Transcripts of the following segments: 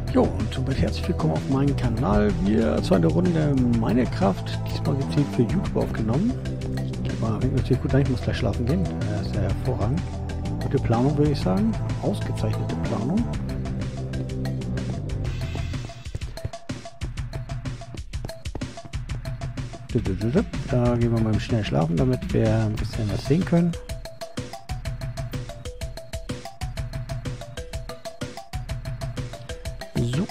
Jo, und somit herzlich willkommen auf meinem Kanal. Wir zu einer Runde Minecraft. Diesmal gezielt für YouTube aufgenommen. Ich war natürlich gut, ich muss gleich schlafen gehen. Das ist ja hervorragend. Gute Planung, würde ich sagen. Ausgezeichnete Planung. Da gehen wir mal schnell schlafen, damit wir ein bisschen was sehen können. So.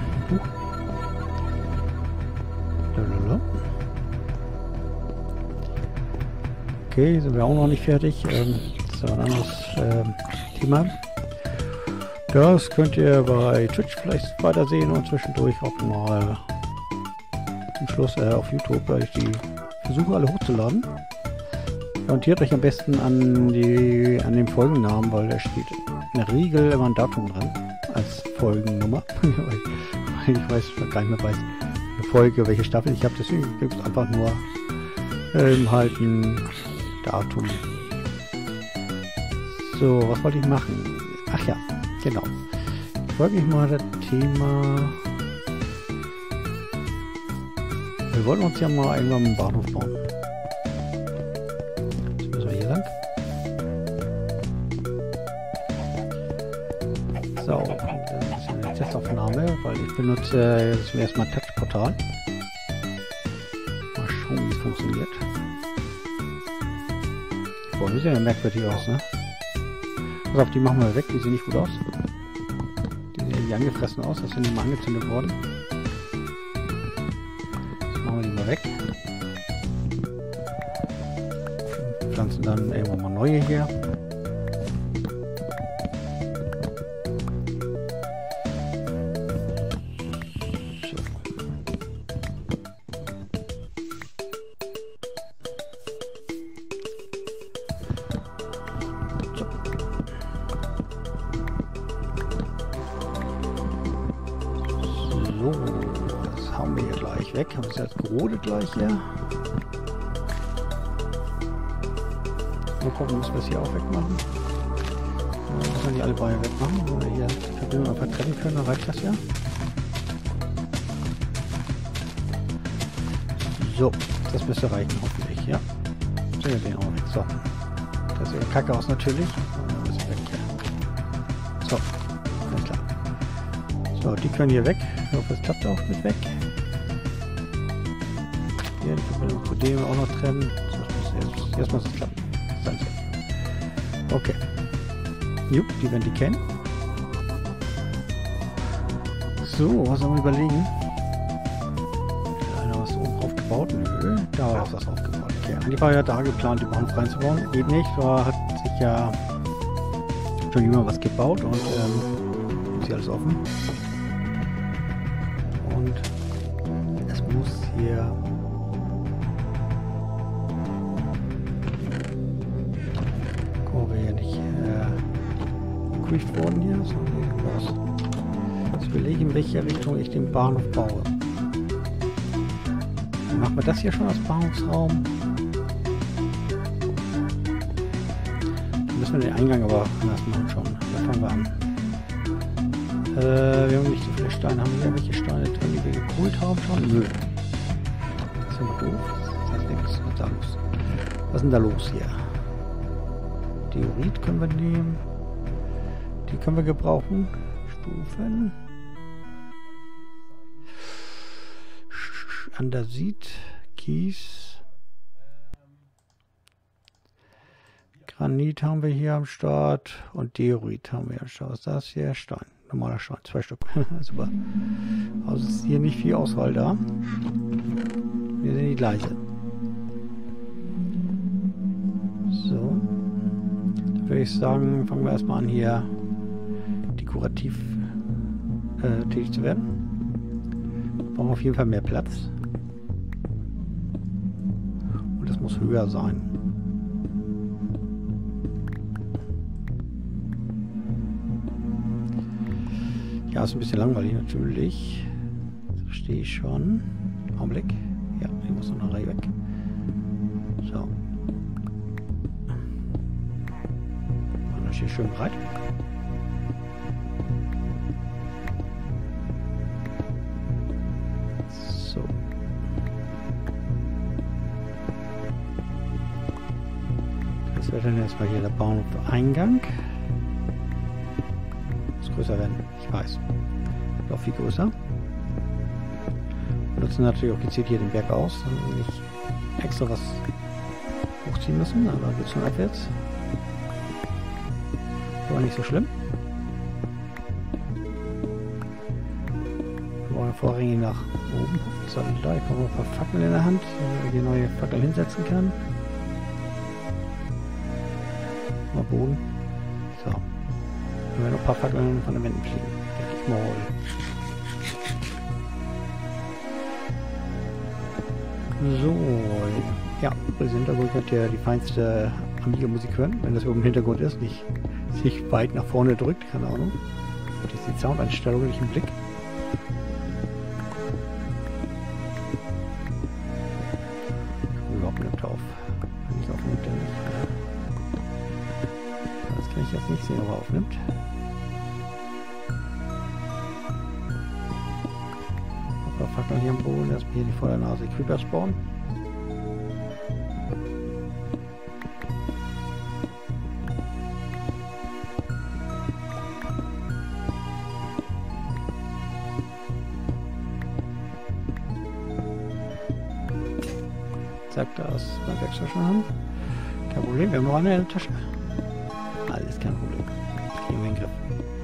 Okay, sind wir auch noch nicht fertig. Das ist ein anderes Thema. Das könnt ihr bei Twitch vielleicht weitersehen und zwischendurch auch mal zum Schluss auf YouTube, weil ich die versuche alle hochzuladen. Orientiert euch am besten an dem Folgennamen, weil da steht in der Regel immer ein Datum dran als Folgennummer. Ich weiß gar nicht mehr, welche Folge, welche Staffel ich habe, deswegen gibt es einfach nur halt ein Datum. So, was wollte ich machen? Ach ja, genau. Ich wollte mich mal das Thema... Wir wollten uns ja mal irgendwann einen Bahnhof bauen. Jetzt müssen wir hier lang. So, das ist eine Testaufnahme, weil ich benutze jetzt zum ersten Mal Touch-Portal. Mal schauen, wie es funktioniert. Boah, die sehen ja merkwürdig aus, ne? Pass auf, die machen wir weg, die sehen nicht gut aus. Die sehen irgendwie angefressen aus, das sind immer angezündet worden. Machen wir die mal weg. Pflanzen dann irgendwann mal neue hier. So, das hauen wir hier gleich weg. Haben wir es jetzt gerodet gleich hier. Mal gucken, müssen wir es hier auch wegmachen. Müssen wir die alle beide wegmachen, wenn wir hier die Verbindung einfach trennen können, dann reicht das ja. So, das müsste reichen hoffentlich, ja. So, wir sehen auch weg. So. Das sieht kacke aus natürlich. Ein bisschen weg hier. So, alles klar. So, die können hier weg. Ich hoffe, es klappt auch mit weg. Hier die Verbindung zu dem auch noch trennen. So, jetzt muss es klappen. Okay. Jupp, die werden die kennen. So, was sollen wir überlegen? Einer was oben aufgebaut? Nö, da ist was aufgebaut. Okay, eigentlich war ja da geplant, die Bahnhof reinzubauen. Geht nicht, da hat sich ja schon jemand was gebaut und ist hier alles offen. Und es muss hier geprüft worden hier. So, jetzt überlege ich, in welche Richtung ich den Bahnhof baue. Dann machen wir das hier schon als Bahnhofsraum. Dann müssen wir den Eingang aber anders machen schon. Da fangen wir an. Wir haben nicht so viele Steine. Haben wir irgendwelche Steine drin, die wir geholt haben schon? Nö. Das ist immer doof. Das heißt nichts. Was ist da los? Was ist denn da los hier? Diorit können wir nehmen. Die können wir gebrauchen. Stufen. Andasit, Kies. Granit haben wir hier am Start und Diorit haben wir am Start. Was ist das hier? Stein. Normaler Stein. 2 Stück. Super. Also ist hier nicht viel Auswahl da. Wir sind die gleiche. So. Dann würde ich sagen, fangen wir erstmal an hier dekorativ tätig zu werden. Wir brauchen auf jeden Fall mehr Platz. Und das muss höher sein. Ja, ist ein bisschen langweilig natürlich. Das verstehe ich schon. Augenblick. Ja, hier muss noch eine Reihe weg. So. Machen wir hier schön breit. dann erstmal hier der Bahnhof-Eingang. Muss größer werden, ich weiß. Noch viel größer. Wir nutzen natürlich auch gezielt hier den Berg aus, damit wir nicht extra was hochziehen müssen, aber geht schon abwärts. Aber nicht so schlimm. Wir wollen vorrangig nach oben. So, da, ich habe noch ein paar Fackeln in der Hand, damit ich hier neue Fackeln hinsetzen kann. Mal Boden. So. Dann werden noch ein paar Fackeln von den Wänden fliegen. Denke ich mal. So. Ja, wir sind also, könnt ihr die feinste Amiga-Musik hören, wenn das oben im Hintergrund ist, nicht sich weit nach vorne drückt, keine Ahnung. Das ist die Soundeinstellung nicht im Blick. Überhaupt nimmt auf. Wenn nicht aufnimmt, dann nicht. Ja. Das kann ich jetzt nicht sehen, ob er aufnimmt. Ein paar Fackeln hier am Boden, erstmal hier die vor der Nase Creeper spawnen. Zack, da ist mein Werkzeug schon haben. Kein Problem, wir haben noch eine in der Tasche. Alles kein Problem. Das kriegen wir in den Griff.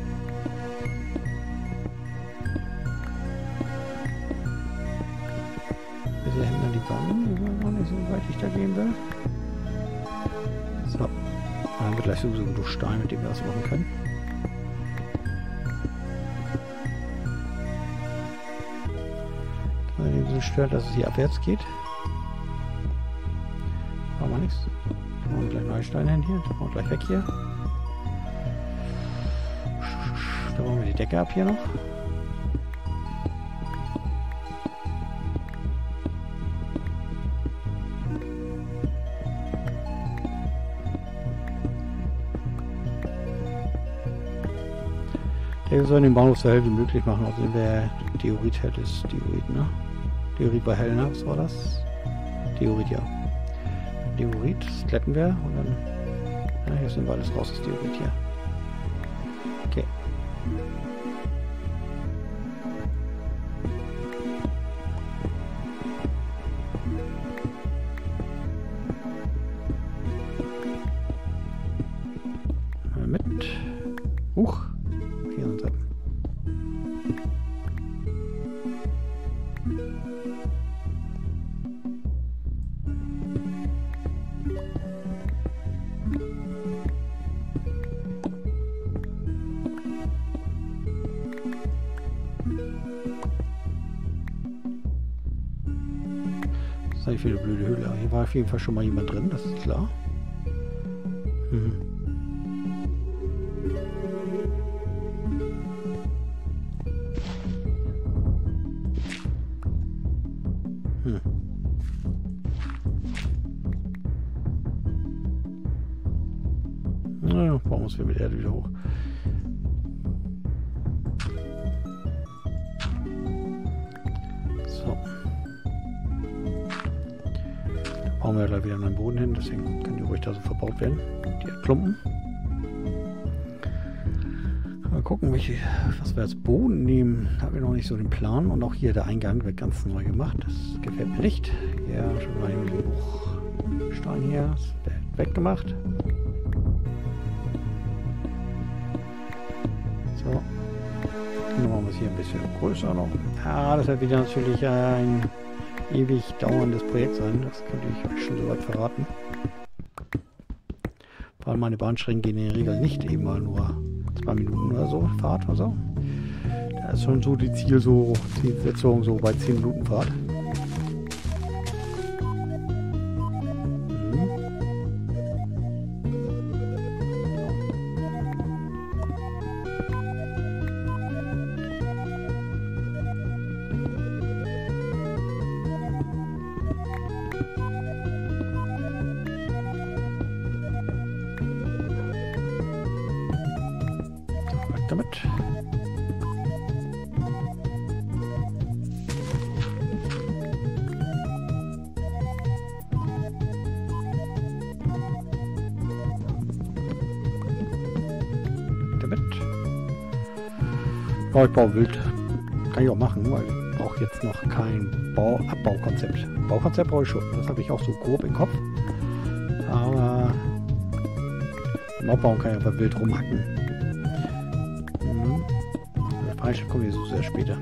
Wir sehen hinten an die Wand, noch nicht so weit ich da gehen will. So. Dann haben wir gleich sowieso genug Stein, mit dem wir was machen können. Wenn ihr so stört, dass es hier abwärts geht. Machen wir nichts. Machen wir gleich neue Steine hin hier. Machen wir gleich weg hier. Dann machen wir die Decke ab hier noch. Der soll den Bahnhof so hell wie möglich machen. Also wer Diorit hält, ist Diorit, ne? Diorit bei hell, ne? Was war das? Diorit, ja. Diorit, das glätten wir und dann. Ja, hier sind wir alles raus, das Diorit hier. Okay. Mal mit. Huch. Hier sind sie. Das ist eigentlich eine blöde Höhle. Hier war auf jeden Fall schon mal jemand drin, das ist klar. Mhm. Naja, bauen wir uns mit Erde wieder hoch. So. Da bauen wir gleich wieder einen Boden hin, deswegen können die ruhig da so verbaut werden. Die Klumpen. Mal gucken, was wir als Boden nehmen. Da haben wir noch nicht so den Plan. Und auch hier der Eingang wird ganz neu gemacht. Das gefällt mir nicht. Hier schon mal den Bruchstein hier. Das wird weggemacht. So. Dann machen wir es hier ein bisschen größer noch. Ja, das wird wieder natürlich ein ewig dauerndes Projekt sein. Das könnte ich euch schon soweit verraten. Vor allem meine Bahnstrecken gehen in der Regel nicht eben mal nur 2 Minuten oder so Fahrt oder so. Da ist schon so die Zielsetzung so bei 10 Minuten Fahrt. Damit. Ja, ich baue wild. Kann ich auch machen, weil ich brauche jetzt noch kein Abbaukonzept. Baukonzept brauche ich schon. Das habe ich auch so grob im Kopf. Aber beim Abbauen kann ich aber wild rumhacken. Das Preis kommt hier so sehr später.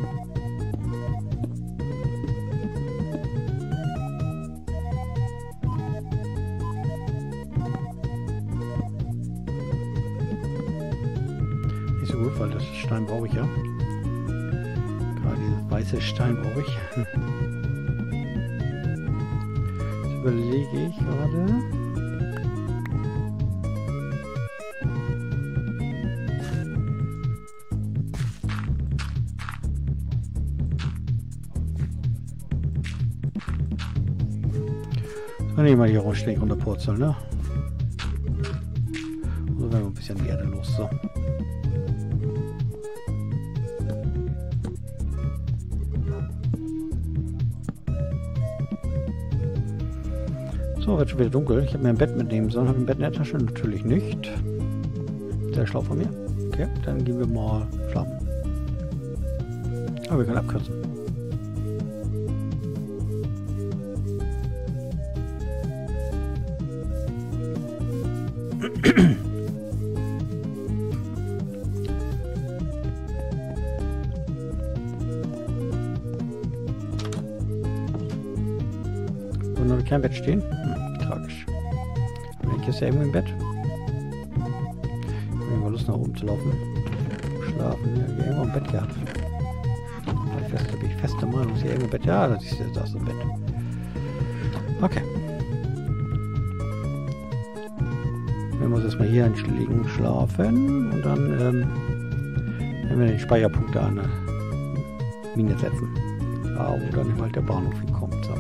Nicht so gut, weil das Stein brauche ich ja. Gerade dieses weiße Stein brauche ich. Jetzt überlege ich gerade. Dann nehmen wir hier rausstehen und purzeln, ne? Und dann werden wir ein bisschen die Erde los. So. So, wird schon wieder dunkel. Ich habe mir ein Bett mitnehmen sollen. Habe ich ein Bett in der Tasche? Natürlich nicht. Sehr schlau von mir. Okay, dann gehen wir mal schlafen. Aber wir können abkürzen. Und noch kein Bett stehen? Tragisch. Aber ich ist ja irgendwo im Bett. Ich habe mal Lust nach oben zu laufen. Schlafen. Ja, hier irgendwo im Bett gehabt. Da bin ich feste Meinung, ist hier irgendwo im Bett. Ja, das ist das im Bett. Okay. Wir müssen erstmal hier hinlegen, schlafen und dann werden wir den Speicherpunkt da an der Mine setzen. Da, wo dann halt der Bahnhof hinkommt. So.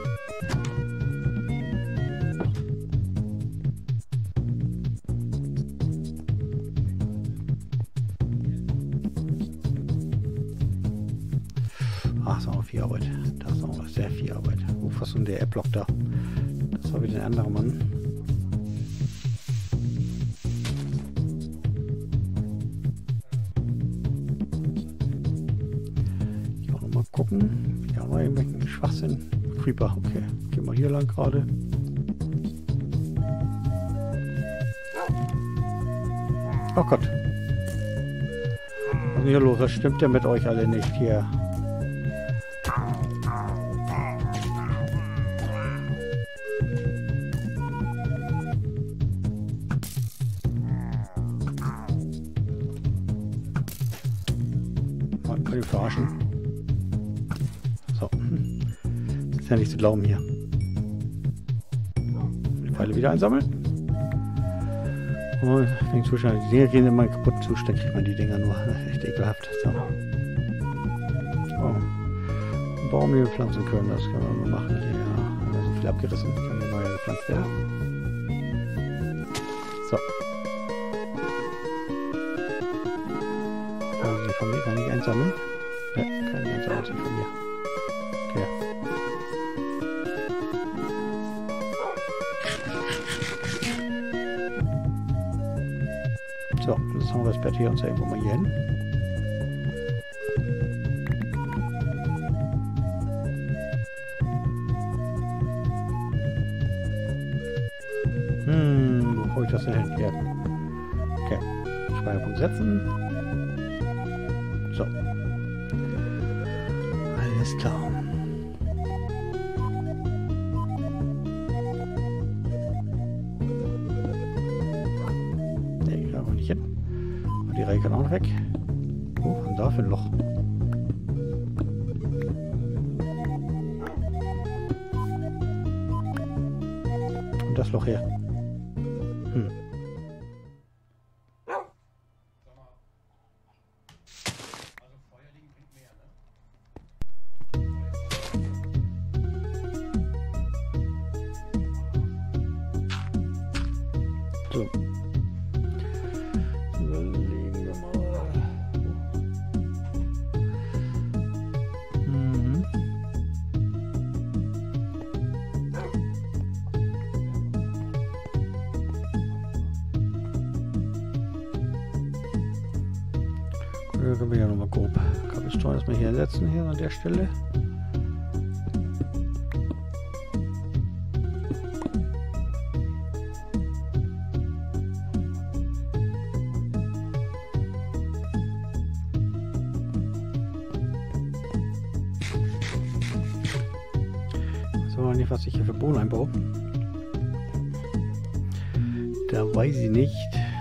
Ach, ist auch noch viel Arbeit. Da ist auch noch sehr viel Arbeit. Wo fast um der App-Block da. Das war wieder ein anderer Mann. Gucken. Ja, mal irgendwelchen Schwachsinn. Creeper, okay. Gehen wir hier lang gerade. Oh Gott. Was ist hier los? Das stimmt ja mit euch alle nicht hier. Mal können wir verarschen. So. Ist ja nicht zu glauben hier. Die Pfeile wieder einsammeln. Und den Zustand, die Dinger gehen in meinen kaputten Zustand, kriegt man die Dinger nur. Echt ekelhaft. So. Oh. Einen Baum hier pflanzen können, das können wir mal machen. Hier haben wir so viel abgerissen. Können wir neu gepflanzt werden. So. Also die von mir kann ich einsammeln. Ja, kann ich einsammeln, die von mir. Okay. So, jetzt haben wir das Bett hier uns irgendwo mal hier hin. Wo hole ich das denn hin? Hier. Okay. Speicherpunkt setzen. So. Alles klar. Die Reihe kann auch noch weg. Oh, und da für ein Loch. Und das Loch her. So. Da können wir ja nochmal grob Cobblestone erstmal hier setzen, hier an der Stelle. Was ich hier für Bohnen einbaue. Da weiß ich nicht.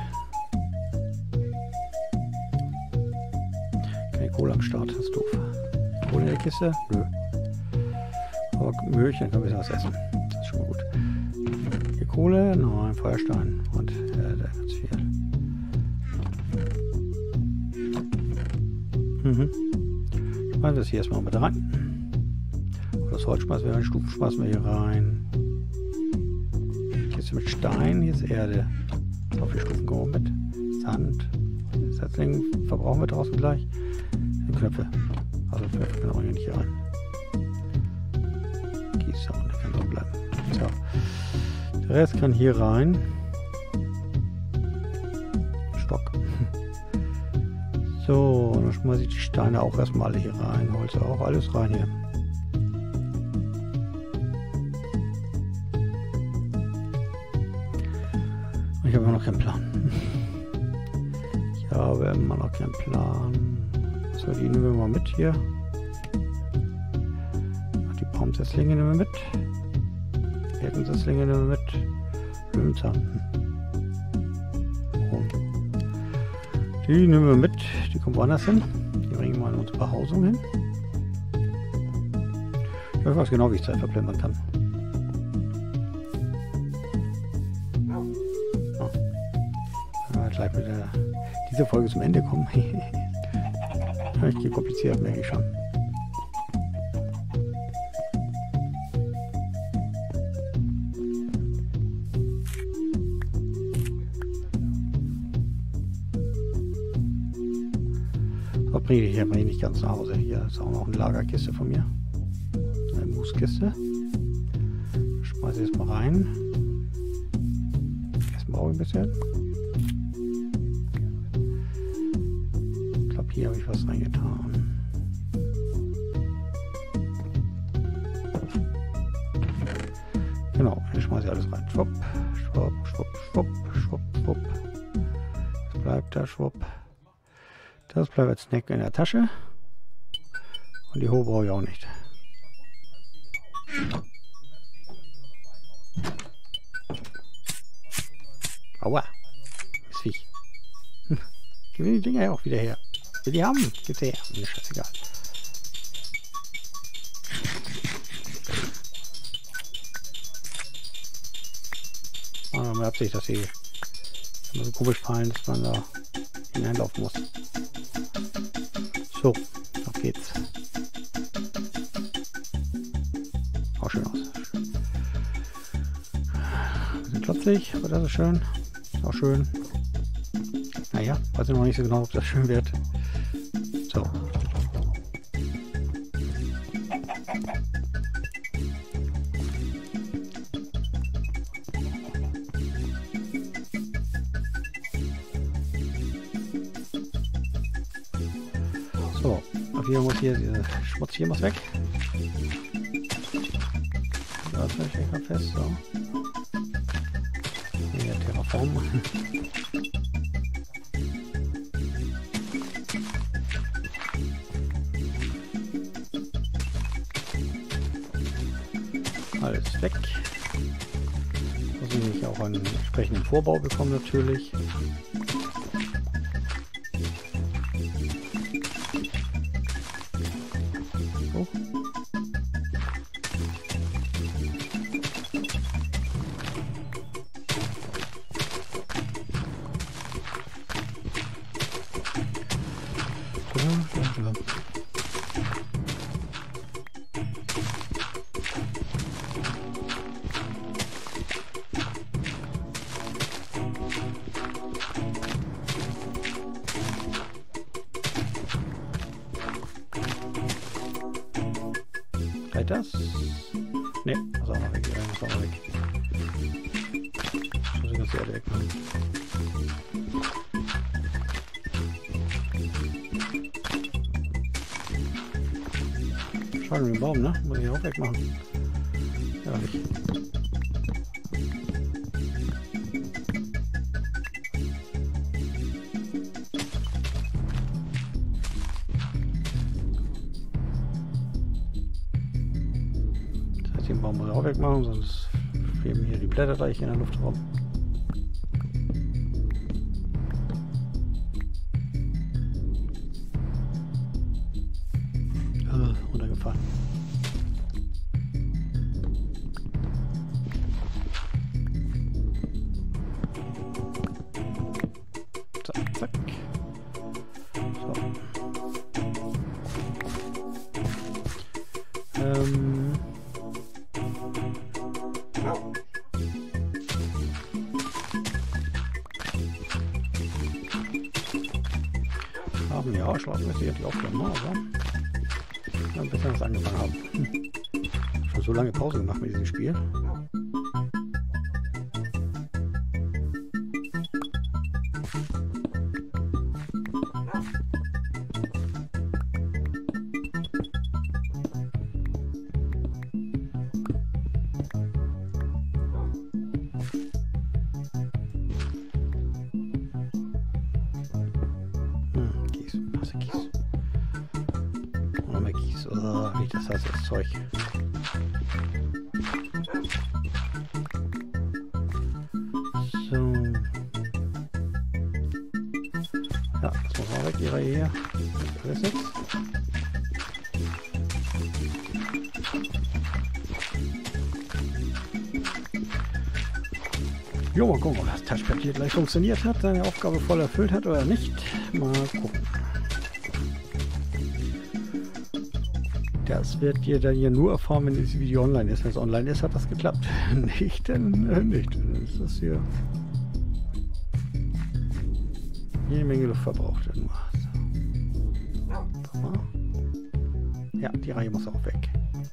Keine Kohle am Start, das ist doof. Kohle in der Kiste? Nö. Aber Möhrchen können wir was essen. Das ist schon mal gut. Hier Kohle? Nein, Feuerstein. Und da ganz viel. Schmeißen wir das hier erstmal mit rein. Das Holz schmeißen wir rein, Stufen schmeißen wir hier rein. Kiste mit Stein, hier ist Erde. So viele Stufen kommen wir mit. Sand. Setzling verbrauchen wir draußen gleich. Die Knöpfe. Also Knöpfe können auch hier nicht rein. Gießer, der kann so bleiben. So. Der Rest kann hier rein. Stock. So, dann schmeiße ich die Steine auch erstmal alle hier rein. Holz auch, alles rein hier. Ich habe immer noch keinen Plan. Ich habe immer noch keinen Plan. So, die nehmen wir mal mit hier. Die Baumsetzlinge nehmen wir mit. Birkensetzlinge nehmen wir mit. Löwenzahn. Die nehmen wir mit. Die kommen woanders hin. Die bringen wir mal in unsere Behausung hin. Ich weiß genau, wie ich Zeit verplempern kann. Gleich mit dieser Folge zum Ende kommen. Richtig kompliziert, merke ich schon. So, bringe ich hier nicht ganz nach Hause. Hier ist auch noch eine Lagerkiste von mir. Eine Mooskiste. Schmeiße ich jetzt mal rein. Erstmal auch ein bisschen. Hier habe ich was reingetan. Genau, hier schmeiße ich alles rein. Schwupp, schwupp, schwupp, schwupp, schwupp, schwupp. Das bleibt da, schwupp. Das bleibt als Snack in der Tasche. Und die Hohe brauche ich auch nicht. Aua, das Viech. Gib mir die Dinger ja auch wieder her. Will die haben? Gib's her. Mir scheißegal. Ah, man Absicht, dass sie immer so komisch fallen, dass man da hineinlaufen muss. So, auf geht's. Auch schön aus. Ein bisschen klotzig, aber das ist schön. Auch schön. Naja, weiß ich noch nicht so genau, ob das schön wird. So. So, auf hier muss hier dieser Schmutz hier muss weg. Da stelle ich mal fest, so. Hier Terraform. Alles weg. Muss ich auch einen entsprechenden Vorbau bekommen natürlich. So. Das? Ne, das ist auch noch weg. Das ist auch noch weg. Das muss ich ganz ehrlich wegmachen. Schade mit dem Baum, ne? Muss ich auch wegmachen. Ja, nicht. Das heißt, den Baum muss ich auch wegmachen, sonst fliegen hier die Blätter gleich in der Luft rum. Runtergefallen. Zack, zack. So. Haben ja, schlafen wir sie auch schon mal, oder? Ein bisschen was angefangen haben. Schon so lange Pause gemacht mit diesem Spiel. Kies, Masse Kies. Kies, oder wie das heißt, das Zeug. So. Ja, das muss auch weg, die Reihe hier. Das ist nichts. Jo, mal gucken, ob das Touchpad hier gleich funktioniert hat, seine Aufgabe voll erfüllt hat oder nicht. Mal gucken. Das wird ihr dann ja nur erfahren, wenn dieses Video online ist. Wenn es online ist, hat das geklappt. Nicht, dann nicht. Dann ist das hier jede Menge Luft verbraucht. So. Ja, die Reihe muss auch weg.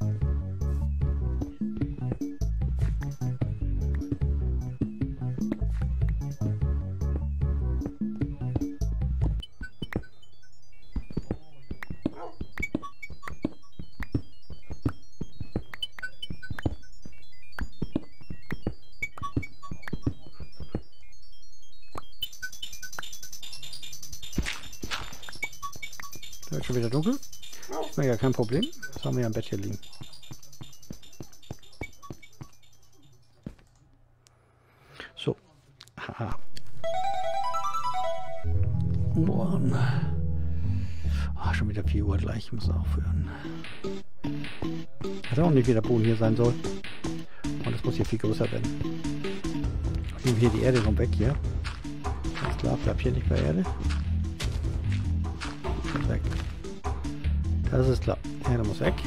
Wird schon wieder dunkel. Ist mir ja kein Problem. Das haben wir ja im Bett hier liegen. So. Haha. Morgen. Ah, schon wieder 4 Uhr gleich. Ich muss aufhören. Hat auch nicht, wie der Boden hier sein soll. Und es muss hier viel größer werden. Ich nehme hier die Erde noch weg hier. Ganz klar, bleibt hier nicht bei Erde. Weg. Das ist klar. Ja, der muss weg.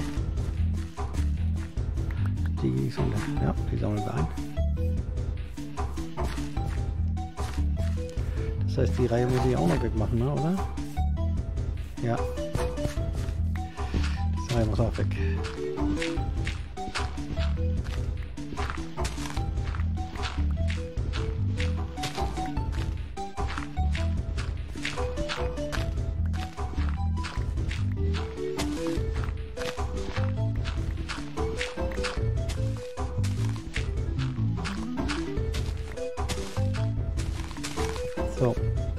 Die sammeln, ja, die sammeln wir ein. Das heißt, die Reihe muss ich auch noch wegmachen, ne, oder? Ja. Die Reihe muss auch weg. So.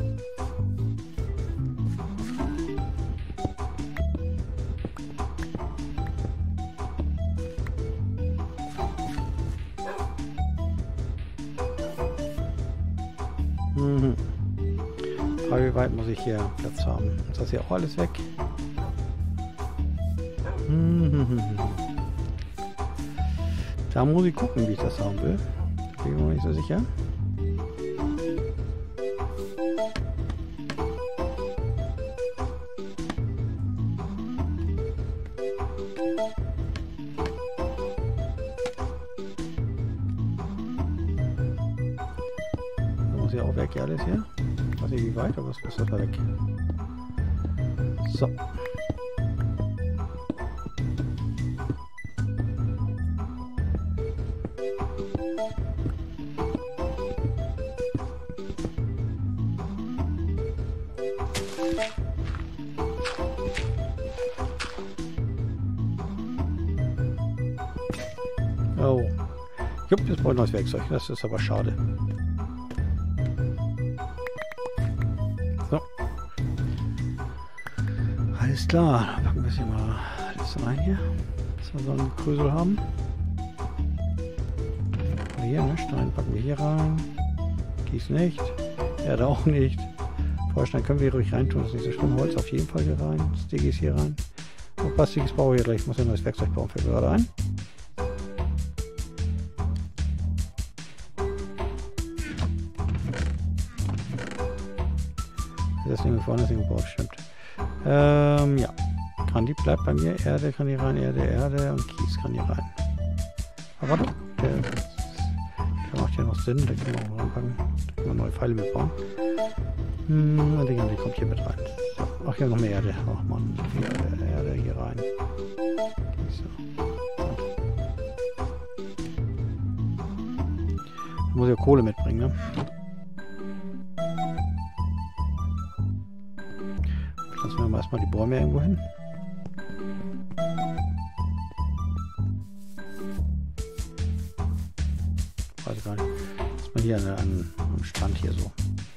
Aber wie weit muss ich hier Platz haben? Ist das hier auch alles weg? Da muss ich gucken, wie ich das haben will. Da bin ich mir noch nicht so sicher. Muss ja auch weg, ja, alles hier. Ich weiß nicht wie weit, aber es muss da weg. So. Jupp, jetzt brauche ich neues Werkzeug. Das ist aber schade. So. Alles klar. Dann packen wir es hier mal alles rein hier. Dass wir so einen Krösel haben. Hier, ne? Stein packen wir hier rein. Kies nicht. Erde auch nicht. Feuerstein können wir hier ruhig reintun. Das ist nicht so schlimm. Holz auf jeden Fall hier rein. Stickies hier rein. Und Plastiges brauche ich hier gleich. Ich muss ja ein neues Werkzeug bauen. Fällt gerade ein. Das Ding vorne, das Ding gebaut, stimmt. Ja. Granit bleibt bei mir. Erde kann hier rein. Erde und Kies kann hier rein. Aber warte. Der macht ja noch Sinn. Da können wir auch reinpacken. Da können wir neue Pfeile mitbauen. Die kommt hier mit rein. So. Ach, hier noch mehr Erde. Ach man, viel Erde hier rein. So. Da muss ja Kohle mitbringen, ne? Lassen wir mal erstmal die Bäume irgendwo hin. Weiß ich gar nicht. Lass mal hier am Strand hier so.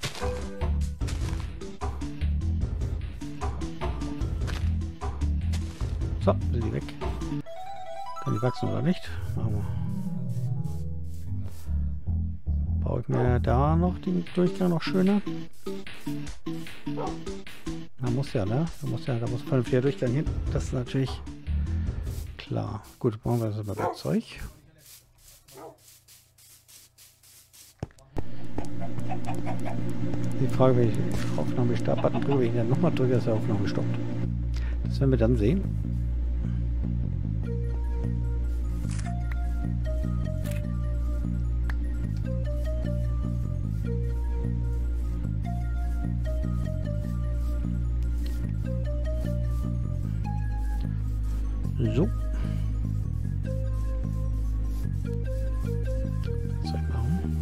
So, sind die weg. Kann die wachsen oder nicht? Machen wir. Baue ich mir da noch den Durchgang noch schöner? Da muss ja, ne? Da muss ein vernünftiger Durchgang hin. Das ist natürlich klar. Gut, brauchen wir das aber Werkzeug. Die Frage, wenn ich Aufnahme Startbutton drücke, wenn ich dann nochmal drücke, dass die Aufnahme stoppt. Das werden wir dann sehen. So. Was soll ich machen?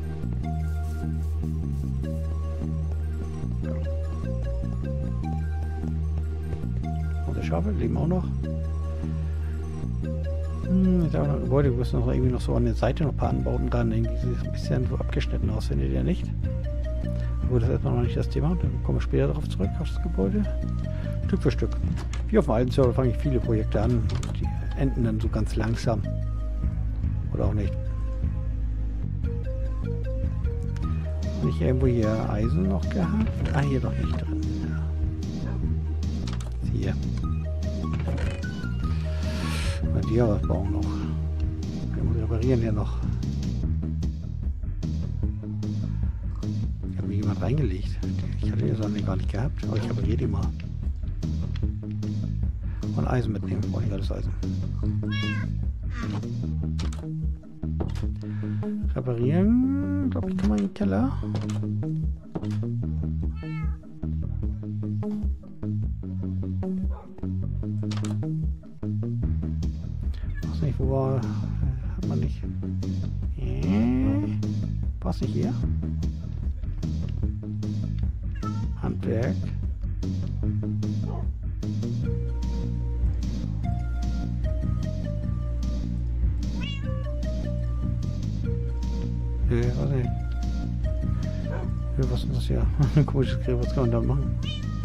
Und die Schafe leben auch noch. Jetzt auch noch Gebäude, wir müssen noch irgendwie noch so an der Seite noch ein paar Anbauten dran. Irgendwie sieht es ein bisschen so abgeschnitten aus, findet ihr nicht? Aber das ist erstmal noch nicht das Thema. Dann kommen wir später darauf zurück, auf das Gebäude. Stück für Stück. Wie auf dem alten Server fange ich viele Projekte an. Die enden dann so ganz langsam. Oder auch nicht. Habe ich irgendwo hier Eisen noch gehabt? Ah, hier noch nicht drin. Ja. Hier. Bei dir was bauen noch. Wir müssen reparieren hier noch. Ich habe mir jemand reingelegt. Ich hatte die Sonne gar nicht gehabt, aber ich repariere die mal. Und Eisen mitnehmen, brauche ich alles Eisen. Reparieren, glaube ich, kann man in den Keller. Weiß nicht, wo war. Hat man nicht. War's nicht hier? Handwerk. Was ist das hier? Ein komisches Gerät, was kann man da machen?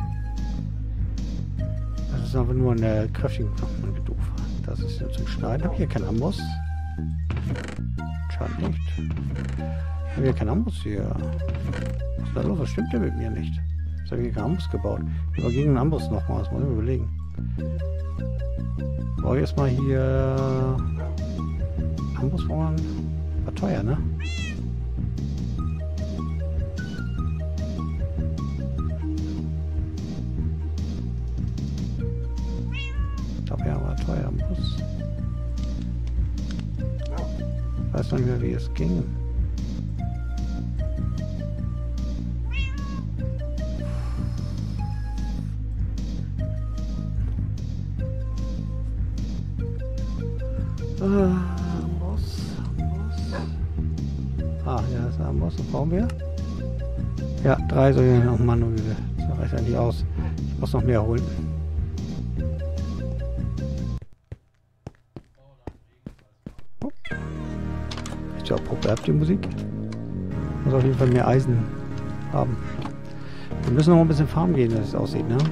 Das ist aber nur eine kräftige Knopf, doof. Das ist jetzt zum Schneiden. Habe ich hier keinen Amboss? Scheint nicht. Habe hier keinen Amboss hier. Was ist da los? Was stimmt denn mit mir nicht? Ich habe hier keinen Amboss gebaut. Ich war gegen einen Amboss nochmal. Das muss ich mir überlegen. Ich baue jetzt mal hier. Amboss war teuer, ne? Teuer muss. Ich weiß noch nicht mehr, wie es ging. Amboss. Ah, ja, ist ein Amboss. Was brauchen wir? Ja, 3 soll ich noch manuell. Das reicht eigentlich aus. Ich muss noch mehr holen. läuft ja auch proper die Musik. Muss auf jeden Fall mehr Eisen haben. Wir müssen noch ein bisschen farmen gehen, wie das aussieht, ne?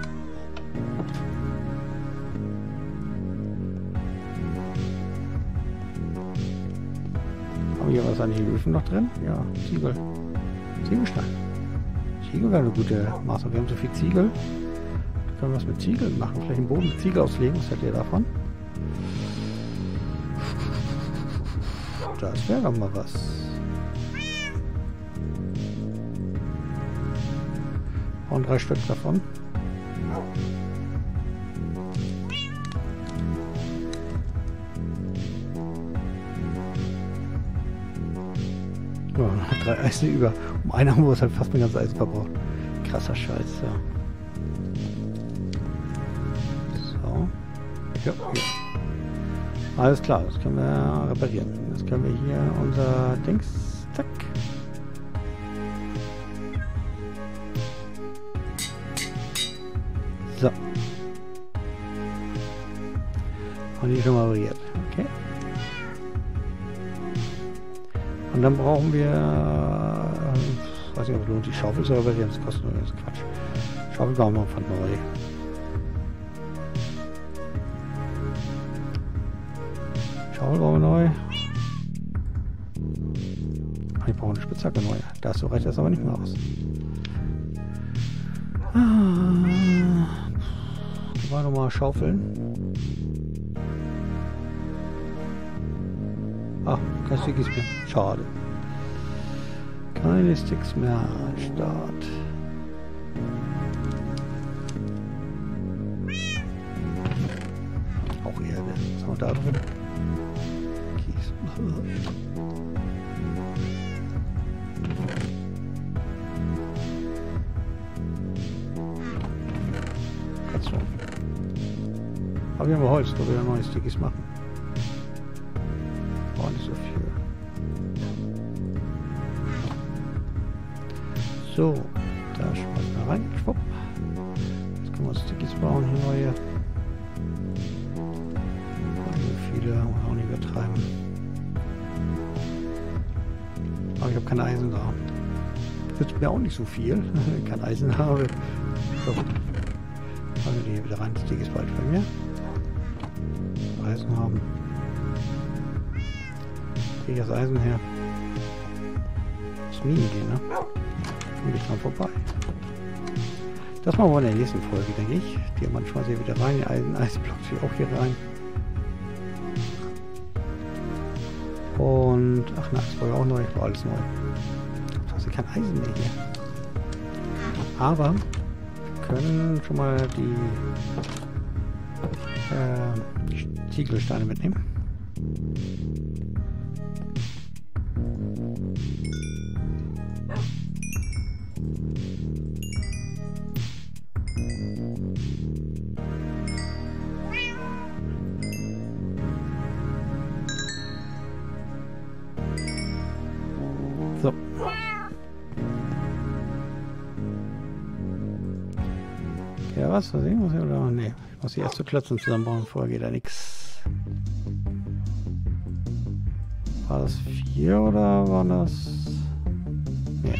Haben wir hier was an den Öfen noch drin? Ja, Ziegel. Ziegelstein. Ziegel wäre eine gute Maßnahme. Wir haben so viel Ziegel. Da können wir was mit Ziegeln machen. Vielleicht einen Boden mit Ziegel auslegen. Was hält ihr davon? Das wäre doch mal was. Und 3 Stück davon. Ja, 3 Eisen über. Um einen haben wir halt fast mein ganzes Eisen verbraucht. Krasser Scheiß, ja. So. Ja, hier. Alles klar, das können wir reparieren. Jetzt können wir hier unser Dings. Zack. So. Und die schon mal repariert. Okay. Und dann brauchen wir, weiß nicht, ob es lohnt, die Schaufel zu reparieren. Das kostet nur ganz Quatsch. Schaufel bauen wir von neu. Schaufel bauen wir neu. Ich brauche eine Spitzhacke neu. Da so reicht das aber nicht mehr aus. Mal nochmal schaufeln. Ah, kein Stickies mehr. Schade. Keine Sticks mehr am Start. Auch Erde. Was haben wir da drin? Kies. Karton. Aber wir haben Holz, da will wir neue Stickies machen. Nicht so viel. So, da schmeißen wir rein. Schwupp. Jetzt können wir Stickies bauen, hier neue. Nicht viele, auch nicht übertreiben. Aber ich habe kein Eisen da. Nützt mir auch nicht so viel, wenn ich kein Eisen habe. So. Also die hier wieder rein. Stickies bald bei mir. Eisen haben. Kriege ich das Eisen her? Das Minen gehen, ne? Komme ich dran vorbei. Das machen wir in der nächsten Folge, denke ich. Diamant schmeiße ich wieder rein. Die Eisenblock ziehe ich auch hier rein. Und, ach na, das war ja auch neu. War alles neu. Da ist kein Eisen mehr hier. Aber wir können schon mal die Ziegelsteine mitnehmen. So. Ja, was sehen muss ich oder? Nee, ich muss die erst zu Klötzen zusammenbauen, vorher geht da nichts. War das 4 oder war das? Nee.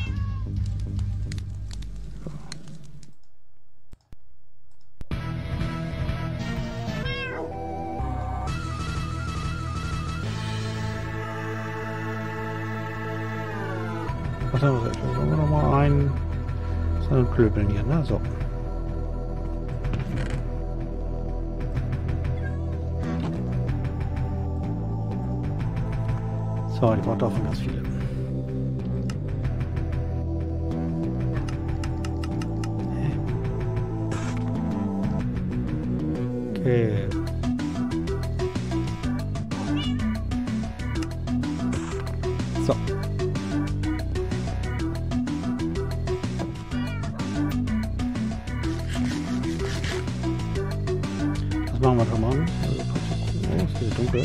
Was haben wir jetzt? Jetzt haben wir nochmal einen Klöbeln hier, ne? So. So, die braucht davon ganz viele. Okay. So. Das machen wir schon mal. Also, es ist dunkel.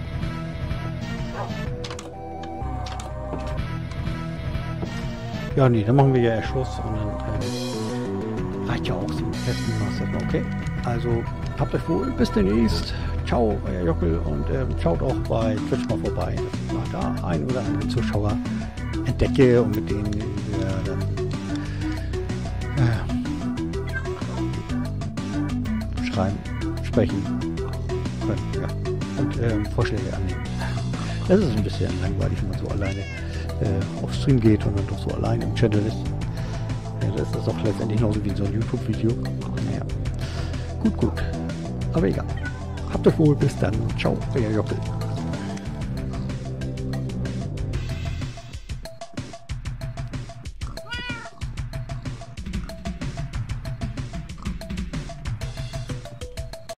Ja, nee, dann machen wir ja Schuss und dann reicht ja auch zum Testen. Okay, also habt euch wohl, bis demnächst. Ciao, euer Jockel und schaut auch bei Twitch mal vorbei. da einen oder anderen Zuschauer entdecke und mit denen wir dann schreiben, sprechen können, ja, und Vorschläge annehmen. Das ist ein bisschen langweilig, wenn man so alleine auf Stream geht und dann doch so allein im Channel ist. Ja, das ist auch letztendlich genauso wie so ein YouTube-Video. Naja, gut. Aber egal. Habt euch wohl, bis dann. Ciao, euer Jockel.